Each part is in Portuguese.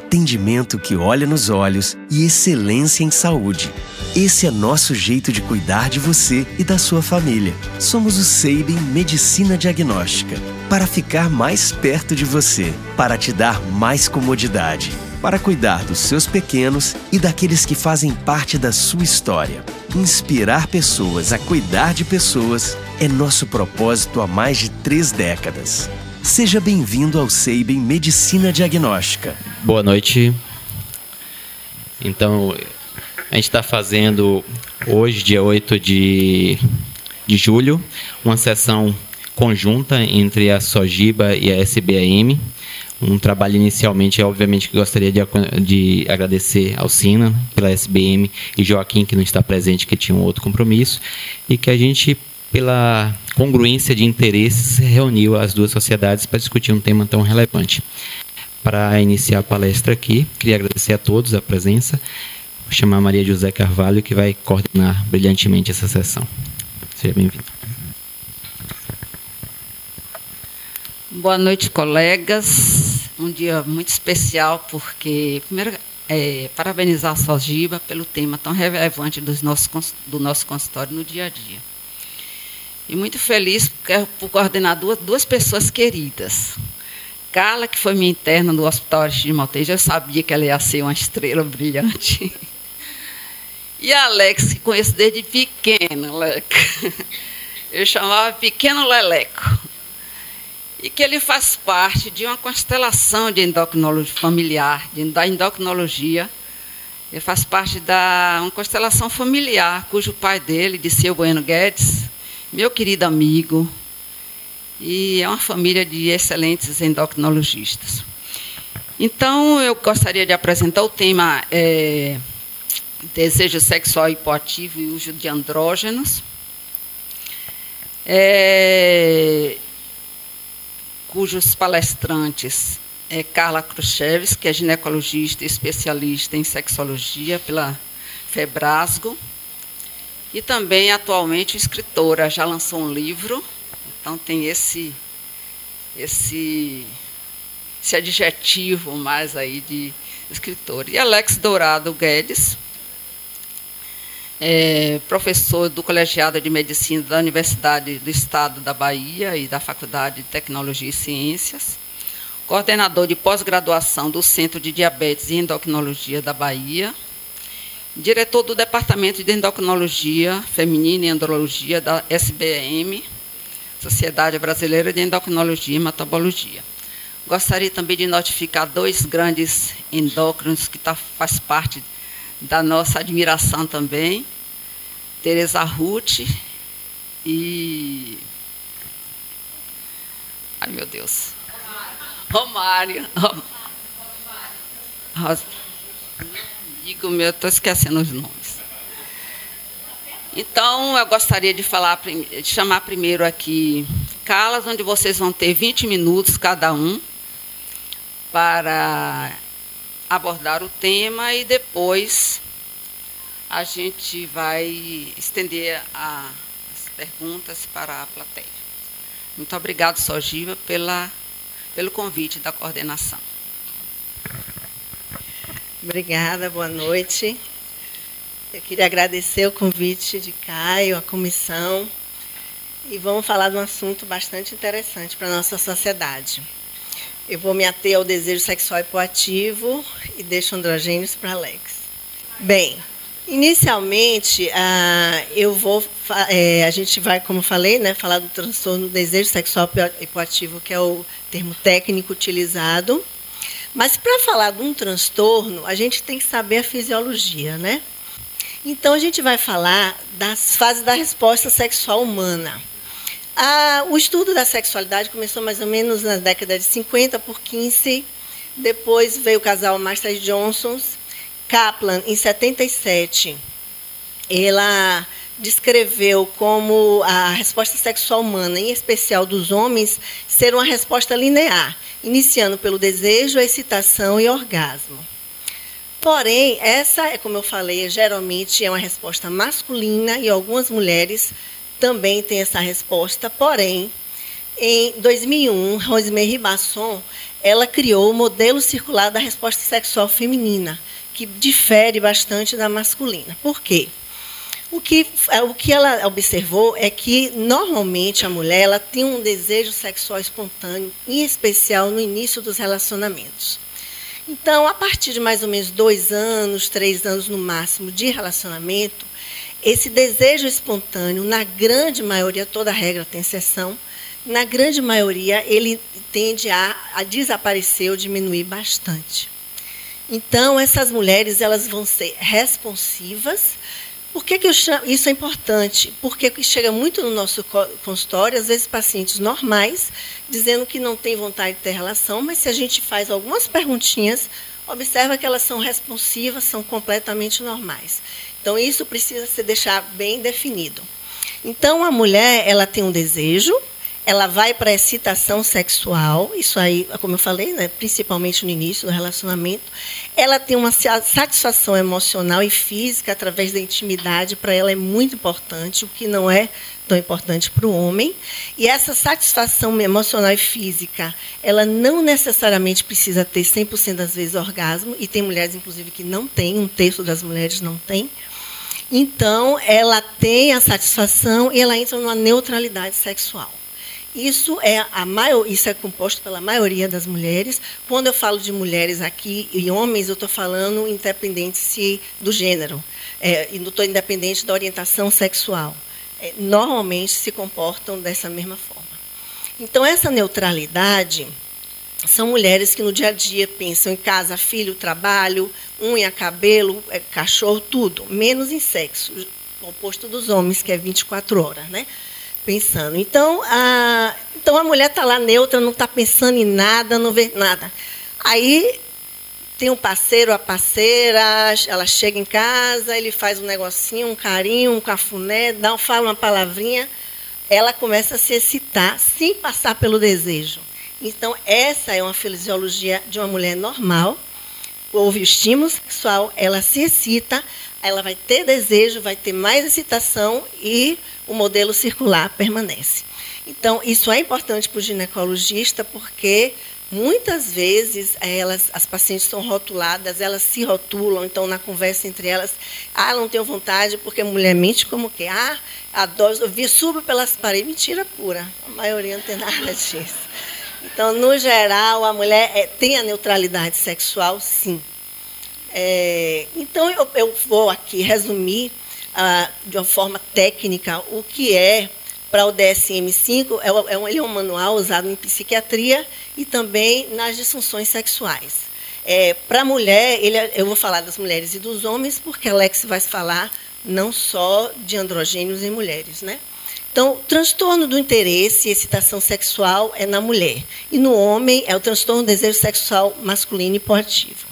atendimento que olha nos olhos e excelência em saúde. Esse é nosso jeito de cuidar de você e da sua família. Somos o Sabin Medicina Diagnóstica, para ficar mais perto de você, para te dar mais comodidade, para cuidar dos seus pequenos e daqueles que fazem parte da sua história. Inspirar pessoas a cuidar de pessoas é nosso propósito há mais de 3 décadas. Seja bem-vindo ao Sabin Medicina Diagnóstica. Boa noite. Então, a gente está fazendo hoje, dia 8 de julho, uma sessão conjunta entre a SOGIBA e a SBAM. Um trabalho inicialmente, obviamente, que gostaria de agradecer ao Sina, pela SBM, e Joaquim, que não está presente, que tinha um outro compromisso, e que a gente, pela congruência de interesses, reuniu as duas sociedades para discutir um tema tão relevante. Para iniciar a palestra aqui, queria agradecer a todos a presença. Vou chamar a Maria José Carvalho, que vai coordenar brilhantemente essa sessão. Seja bem-vindo. Boa noite, colegas. Um dia muito especial, porque, primeiro, parabenizar a SOGIBA pelo tema tão relevante do nosso consultório no dia a dia. E muito feliz por coordenar duas pessoas queridas. Carla, que foi minha interna no Hospital Aristide Maltejo, eu sabia que ela ia ser uma estrela brilhante. E a Alex, que conheço desde pequena, eu chamava Pequeno Leleco. E que ele faz parte de uma constelação de endocrinologia familiar, da endocrinologia. Ele faz parte de uma constelação familiar, cujo pai dele, Disseu Bueno Guedes, meu querido amigo, e é uma família de excelentes endocrinologistas. Então, eu gostaria de apresentar o tema desejo sexual hipoativo e uso de andrógenos, cujos palestrantes é Carla Khrushchevs, que é ginecologista e especialista em sexologia pela Febrasgo, e também, atualmente, escritora, já lançou um livro, então tem esse adjetivo mais aí de escritora. E Alex Dourado Guedes, professor do Colegiado de Medicina da Universidade do Estado da Bahia e da Faculdade de Tecnologia e Ciências, coordenador de pós-graduação do Centro de Diabetes e Endocrinologia da Bahia, diretor do Departamento de Endocrinologia Feminina e Andrologia da SBM, Sociedade Brasileira de Endocrinologia e Metabologia. Gostaria também de notificar 2 grandes endócrinos que faz parte da nossa admiração também, Teresa Ruth e... Ai, meu Deus. Romário. Amigo meu, estou esquecendo os nomes. Então, eu gostaria de chamar primeiro aqui Carlas, onde vocês vão ter 20 minutos cada um para abordar o tema, e depois a gente vai estender as perguntas para a plateia. Muito obrigado, SOGIBA, pelo convite da coordenação. Obrigada, boa noite. Eu queria agradecer o convite de Caio, a comissão, e vamos falar de um assunto bastante interessante para a nossa sociedade. Eu vou me ater ao desejo sexual hipoativo e deixo androgênios para Alex. Bem, inicialmente, a gente vai, como falei, falar do transtorno do desejo sexual hipoativo, que é o termo técnico utilizado. Mas, para falar de um transtorno, a gente tem que saber a fisiologia, né? Então, a gente vai falar das fases da resposta sexual humana. O estudo da sexualidade começou mais ou menos na década de 50 por Kinsey. Depois veio o casal Master Johnson. Kaplan, em 77, ela descreveu como a resposta sexual humana, em especial dos homens, ser uma resposta linear, iniciando pelo desejo, a excitação e orgasmo. Porém, essa, como eu falei, geralmente é uma resposta masculina e algumas mulheres também têm essa resposta. Porém, em 2001, Rosemary Ribasson, ela criou o modelo circular da resposta sexual feminina, que difere bastante da masculina. Por quê? O que ela observou é que, normalmente, a mulher ela tem um desejo sexual espontâneo, em especial no início dos relacionamentos. Então, a partir de mais ou menos 2 anos, 3 anos no máximo de relacionamento, esse desejo espontâneo, na grande maioria, toda regra tem exceção, na grande maioria ele tende a desaparecer ou diminuir bastante. Então, essas mulheres elas vão ser responsivas. Por que eu chamo, isso é importante? Porque chega muito no nosso consultório, às vezes pacientes normais, dizendo que não tem vontade de ter relação, mas se a gente faz algumas perguntinhas, observa que elas são responsivas, são completamente normais. Então, isso precisa se deixar bem definido. Então, a mulher ela tem um desejo, ela vai para a excitação sexual, isso aí, como eu falei, né, principalmente no início do relacionamento. Ela tem uma satisfação emocional e física através da intimidade, para ela é muito importante, o que não é tão importante para o homem. E essa satisfação emocional e física, ela não necessariamente precisa ter 100% das vezes orgasmo, e tem mulheres, inclusive, que não têm, 1/3 das mulheres não tem. Então, ela tem a satisfação e ela entra numa neutralidade sexual. Isso é composto pela maioria das mulheres. Quando eu falo de mulheres aqui e homens, eu estou falando independente do gênero, e não estou independente da orientação sexual. Normalmente se comportam dessa mesma forma. Então, essa neutralidade são mulheres que no dia a dia pensam em casa, filho, trabalho, unha, cabelo, cachorro, tudo, menos em sexo, o oposto dos homens, que é 24 horas, né? Pensando. Então a mulher está lá neutra, não está pensando em nada, não vê nada. Aí tem um parceiro, a parceira, ela chega em casa, ele faz um negocinho, um carinho, um cafuné, fala uma palavrinha, ela começa a se excitar sem passar pelo desejo. Então, essa é uma fisiologia de uma mulher normal. Houve o estímulo sexual, ela se excita, ela vai ter desejo, vai ter mais excitação e o modelo circular permanece. Então, isso é importante para o ginecologista, porque muitas vezes as pacientes são rotuladas, elas se rotulam, então na conversa entre elas, não tenho vontade, porque a mulher mente como que, adoro, eu subo pelas paredes, mentira pura, a maioria não tem nada disso. Então, no geral, a mulher tem a neutralidade sexual, sim. Então, eu vou aqui resumir de uma forma técnica o que é para o DSM-5. Ele é um manual usado em psiquiatria e também nas disfunções sexuais. Para a mulher, eu vou falar das mulheres e dos homens, porque a Alex vai falar não só de androgênios em mulheres, né? Então, transtorno do interesse e excitação sexual é na mulher. E no homem é o transtorno do desejo sexual masculino hipoativo.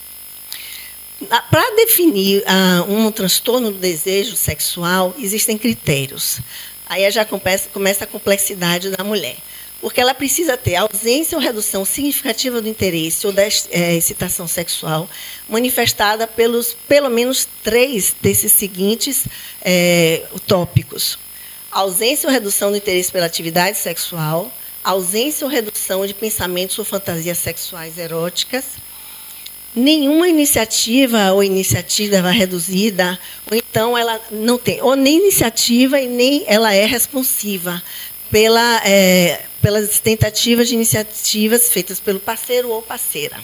Para definir um transtorno do desejo sexual, existem critérios. Aí já começa a complexidade da mulher. Porque ela precisa ter ausência ou redução significativa do interesse ou da excitação sexual, manifestada pelo menos 3 desses seguintes tópicos. Ausência ou redução do interesse pela atividade sexual, ausência ou redução de pensamentos ou fantasias sexuais eróticas, nenhuma iniciativa ou iniciativa reduzida, ou então ela não tem, ou nem iniciativa e nem ela é responsiva pelas tentativas de iniciativas feitas pelo parceiro ou parceira.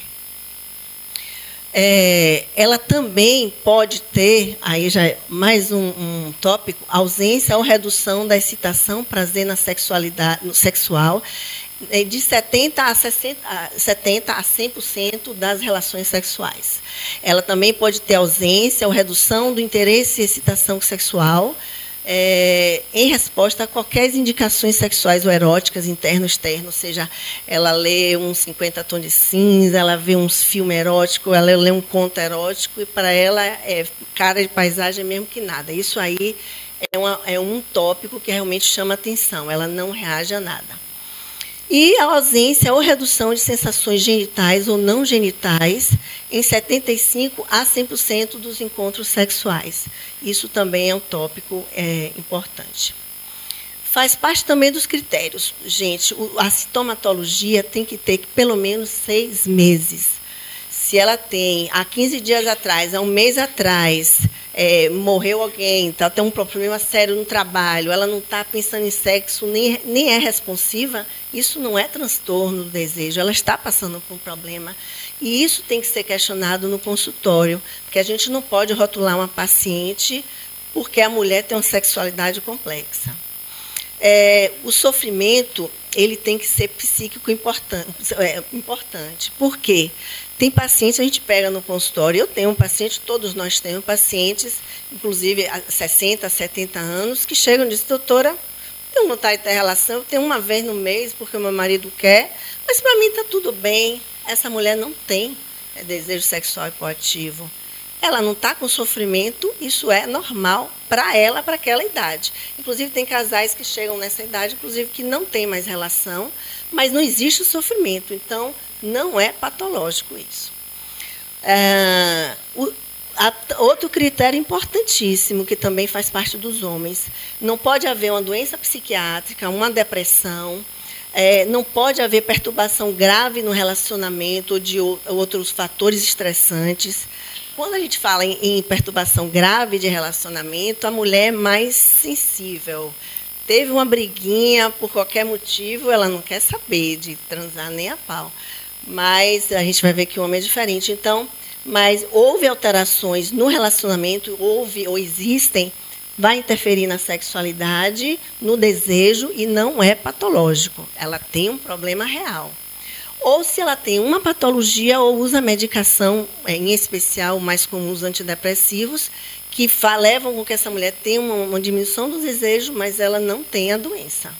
Ela também pode ter, aí já é mais um tópico, ausência ou redução da excitação, prazer na sexualidade, no sexual, de 70% a 100% das relações sexuais. Ela também pode ter ausência ou redução do interesse e excitação sexual, em resposta a qualquer indicações sexuais ou eróticas, interno ou externo, ou seja, ela lê uns 50 tons de cinza, ela vê uns filmes eróticos, ela lê um conto erótico, e para ela é cara de paisagem mesmo que nada. Isso aí é um tópico que realmente chama atenção, ela não reage a nada. E a ausência ou redução de sensações genitais ou não genitais em 75% a 100% dos encontros sexuais. Isso também é um tópico importante. Faz parte também dos critérios. Gente, a sintomatologia tem que ter pelo menos 6 meses. Se ela tem, há 15 dias atrás, há um mês atrás, morreu alguém, tem um problema sério no trabalho, ela não está pensando em sexo, nem é responsiva, isso não é transtorno do desejo, ela está passando por um problema. E isso tem que ser questionado no consultório, porque a gente não pode rotular uma paciente porque a mulher tem uma sexualidade complexa. O sofrimento, ele tem que ser psíquico importante. Por quê? Tem pacientes, a gente pega no consultório, eu tenho um paciente, todos nós temos pacientes, inclusive há 60, 70 anos, que chegam e dizem, doutora, tenho vontade de ter relação, eu tenho uma vez no mês, porque o meu marido quer, mas para mim está tudo bem. Essa mulher não tem desejo sexual hipoativo. Ela não está com sofrimento, isso é normal para ela, para aquela idade. Inclusive, tem casais que chegam nessa idade, inclusive, que não tem mais relação, mas não existe sofrimento. Então, não é patológico isso. Outro critério importantíssimo, que também faz parte dos homens, não pode haver uma doença psiquiátrica, uma depressão, não pode haver perturbação grave no relacionamento ou de outros fatores estressantes. Quando a gente fala em perturbação grave de relacionamento, a mulher é mais sensível. Teve uma briguinha por qualquer motivo, ela não quer saber de transar nem a pau. Mas a gente vai ver que o homem é diferente. Então, mas houve alterações no relacionamento, houve ou existem, vai interferir na sexualidade, no desejo, e não é patológico. Ela tem um problema real. Ou se ela tem uma patologia ou usa medicação, em especial, mais comum os antidepressivos, que levam com que essa mulher tenha uma diminuição do desejo, mas ela não tem a doença,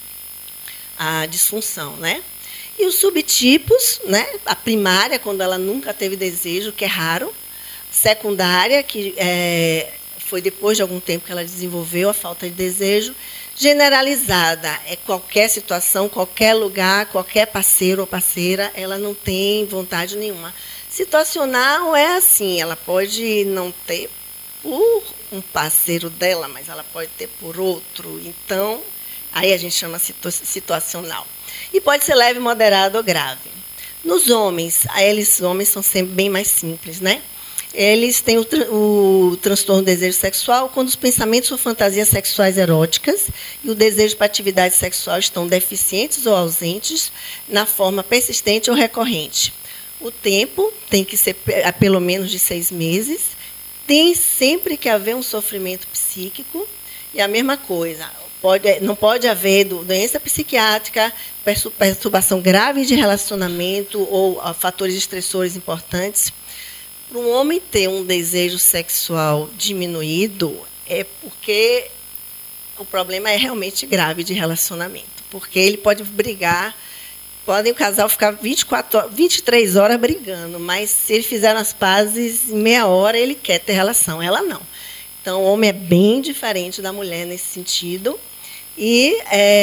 a disfunção, né? E os subtipos, né? A primária, quando ela nunca teve desejo, que é raro. Secundária, que foi depois de algum tempo que ela desenvolveu a falta de desejo. Generalizada, é qualquer situação, qualquer lugar, qualquer parceiro ou parceira, ela não tem vontade nenhuma. Situacional é assim, ela pode não ter por um parceiro dela, mas ela pode ter por outro. Então, aí a gente chama situacional. E pode ser leve, moderado ou grave. Nos homens, os homens são sempre bem mais simples, né? Eles têm o transtorno do desejo sexual quando os pensamentos ou fantasias sexuais eróticas e o desejo para atividade sexual estão deficientes ou ausentes na forma persistente ou recorrente. O tempo tem que ser pelo menos de 6 meses. Tem sempre que haver um sofrimento psíquico. E a mesma coisa, não pode haver doença psiquiátrica, perturbação grave de relacionamento ou fatores estressores importantes. Para um homem ter um desejo sexual diminuído, é porque o problema é realmente grave de relacionamento. Porque ele pode brigar, o casal ficar 23 horas brigando, mas se ele fizer as pazes, em meia hora ele quer ter relação, ela não. Então, o homem é bem diferente da mulher nesse sentido. E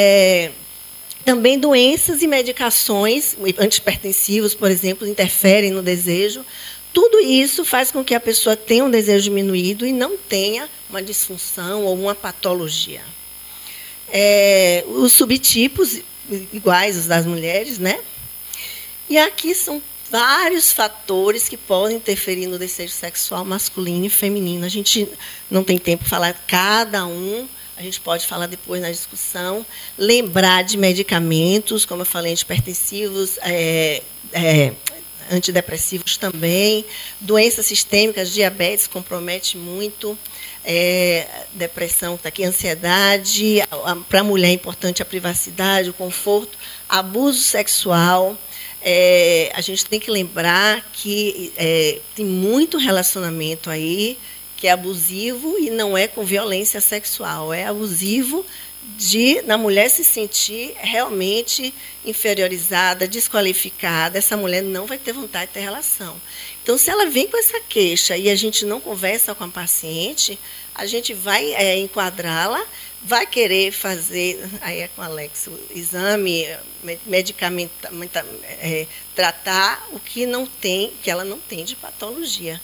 também doenças e medicações, antihipertensivos, por exemplo, interferem no desejo. Tudo isso faz com que a pessoa tenha um desejo diminuído e não tenha uma disfunção ou uma patologia. Os subtipos, iguais os das mulheres, né? E aqui são vários fatores que podem interferir no desejo sexual masculino e feminino. A gente não tem tempo para falar de cada um, a gente pode falar depois na discussão. Lembrar de medicamentos, como eu falei, antihipertensivos, antidepressivos também, doenças sistêmicas, diabetes compromete muito, depressão está aqui, ansiedade, para a mulher é importante a privacidade, o conforto, abuso sexual. A gente tem que lembrar que tem muito relacionamento aí que é abusivo e não é com violência sexual, é abusivo na mulher se sentir realmente inferiorizada, desqualificada. Essa mulher não vai ter vontade de ter relação. Então, se ela vem com essa queixa e a gente não conversa com a paciente, a gente vai enquadrá-la, vai querer fazer, aí é com o Alex, o exame, medicamento, tratar o que ela não tem de patologia.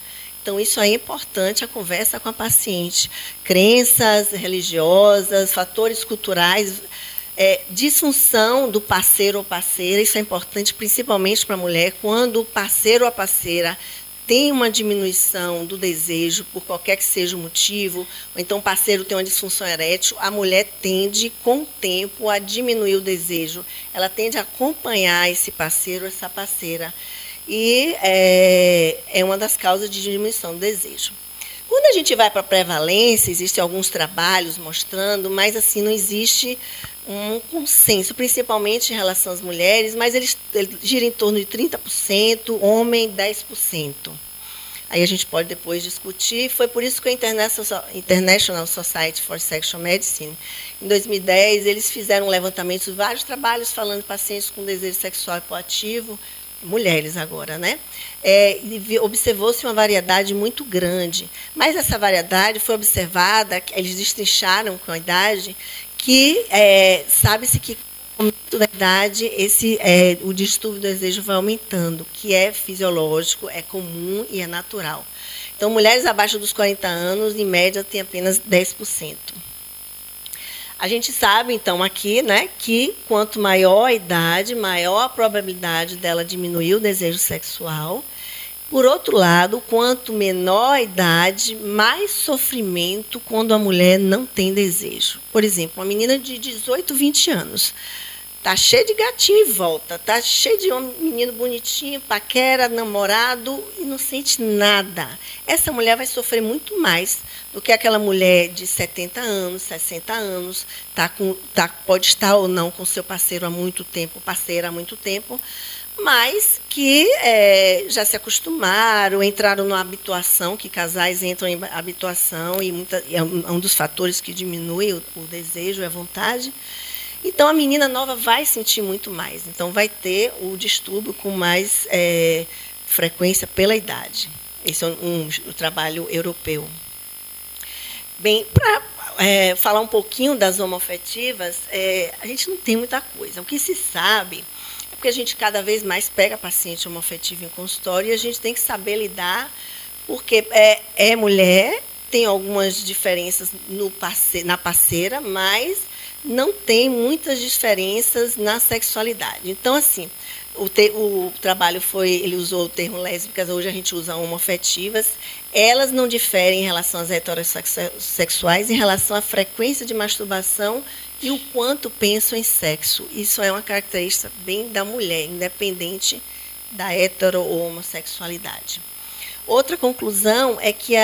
Então, isso aí é importante, a conversa com a paciente. Crenças religiosas, fatores culturais, disfunção do parceiro ou parceira, isso é importante principalmente para a mulher, quando o parceiro ou a parceira tem uma diminuição do desejo, por qualquer que seja o motivo, ou então o parceiro tem uma disfunção erétil, a mulher tende, com o tempo, a diminuir o desejo. Ela tende a acompanhar esse parceiro, essa parceira. E é uma das causas de diminuição do desejo. Quando a gente vai para a prevalência, existem alguns trabalhos mostrando, mas assim não existe um consenso, principalmente em relação às mulheres, mas ele gira em torno de 30%, homem 10%. Aí a gente pode depois discutir. Foi por isso que a International Society for Sexual Medicine, em 2010, eles fizeram um levantamento de vários trabalhos falando de pacientes com desejo sexual hipoativo, mulheres agora, né? E observou-se uma variedade muito grande. Mas essa variedade foi observada, eles destrincharam com a idade, que sabe-se que com o aumento da idade o distúrbio do desejo vai aumentando, que é fisiológico, é comum e é natural. Então, mulheres abaixo dos 40 anos, em média, têm apenas 10%. A gente sabe, então, aqui, né, que quanto maior a idade, maior a probabilidade dela diminuir o desejo sexual. Por outro lado, quanto menor a idade, mais sofrimento quando a mulher não tem desejo. Por exemplo, uma menina de 18, 20 anos, está cheia de gatinho e volta, está cheia de um menino bonitinho, paquera, namorado, e não sente nada. Essa mulher vai sofrer muito mais do que aquela mulher de 70 anos, 60 anos, pode estar ou não com seu parceiro há muito tempo, parceira há muito tempo, mas que já se acostumaram, entraram numa habituação, que casais entram em habituação, e é um dos fatores que diminui o desejo e a vontade. Então, a menina nova vai sentir muito mais. Então, vai ter o distúrbio com mais frequência pela idade. Esse é um trabalho europeu. Bem, para falar um pouquinho das homoafetivas, a gente não tem muita coisa. O que se sabe é porque a gente cada vez mais pega paciente homoafetivo em consultório e a gente tem que saber lidar, porque é mulher, tem algumas diferenças na parceira, mas não tem muitas diferenças na sexualidade. Então, assim, o trabalho ele usou o termo lésbicas, hoje a gente usa homoafetivas. Elas não diferem em relação às heterossexuais, em relação à frequência de masturbação e o quanto pensam em sexo. Isso é uma característica bem da mulher, independente da hetero ou homossexualidade. Outra conclusão é que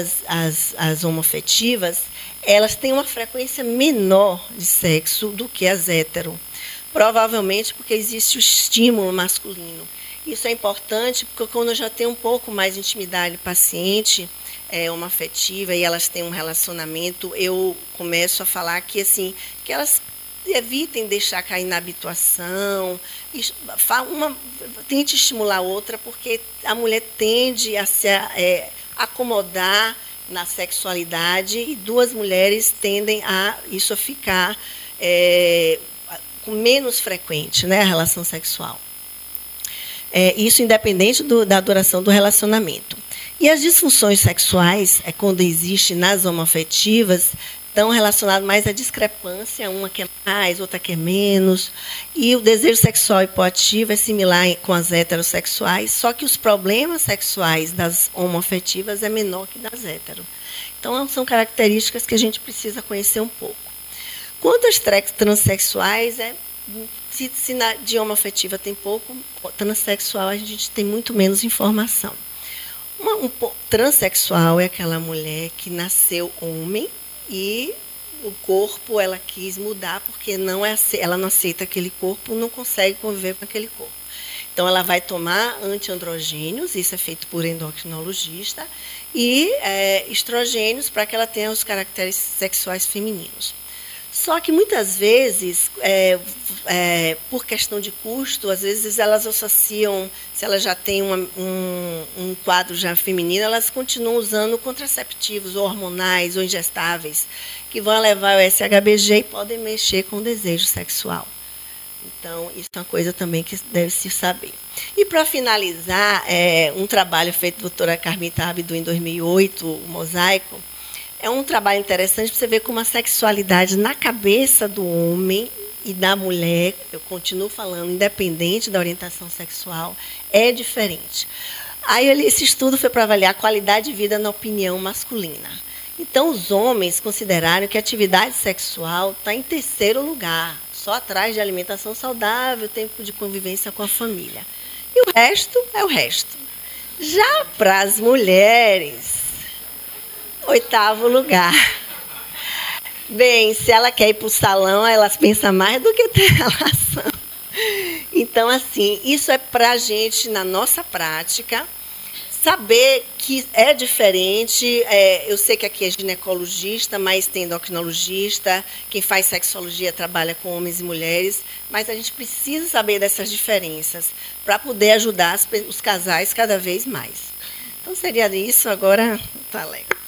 as homoafetivas, elas têm uma frequência menor de sexo do que as hetero. Provavelmente porque existe o estímulo masculino. Isso é importante porque quando eu já tenho um pouco mais de intimidade paciente homoafetiva e elas têm um relacionamento, eu começo a falar que, assim, que elas evitem deixar cair na habituação, tente estimular a outra, porque a mulher tende a se acomodar na sexualidade e duas mulheres tendem a ficar com menos frequente, né, a relação sexual. Isso independente da duração do relacionamento. E as disfunções sexuais, quando existe nas homoafetivas, estão relacionadas mais à discrepância, uma quer mais, outra quer menos. E o desejo sexual hipoativo é similar com as heterossexuais, só que os problemas sexuais das homoafetivas é menor que das hetero. Então, são características que a gente precisa conhecer um pouco. Quanto às transexuais, se de homoafetiva tem pouco, transexual a gente tem muito menos informação. Transexual é aquela mulher que nasceu homem, e o corpo ela quis mudar porque ela não aceita aquele corpo, não consegue conviver com aquele corpo. Então, ela vai tomar antiandrogênios, isso é feito por endocrinologista, e estrogênios para que ela tenha os caracteres sexuais femininos. Só que, muitas vezes, por questão de custo, às vezes elas associam, se ela já tem um quadro já feminino, elas continuam usando contraceptivos ou hormonais ou ingestáveis, que vão levar ao SHBG e podem mexer com o desejo sexual. Então, isso é uma coisa também que deve se saber. E, para finalizar, um trabalho feito pela doutora Carmita Abdu em 2008, o Mosaico, é um trabalho interessante para você ver como a sexualidade na cabeça do homem e da mulher, eu continuo falando, independente da orientação sexual, é diferente. Aí, esse estudo foi para avaliar a qualidade de vida na opinião masculina. Então, os homens consideraram que a atividade sexual está em terceiro lugar, só atrás de alimentação saudável, tempo de convivência com a família. E o resto é o resto. Já para as mulheres, 8º lugar. Bem, se ela quer ir para o salão, elas pensam mais do que ter relação. Então, assim, isso é para a gente, na nossa prática, saber que é diferente. Eu sei que aqui é ginecologista, mas tem endocrinologista, quem faz sexologia trabalha com homens e mulheres, mas a gente precisa saber dessas diferenças para poder ajudar os casais cada vez mais. Então, seria isso. Agora, tá legal.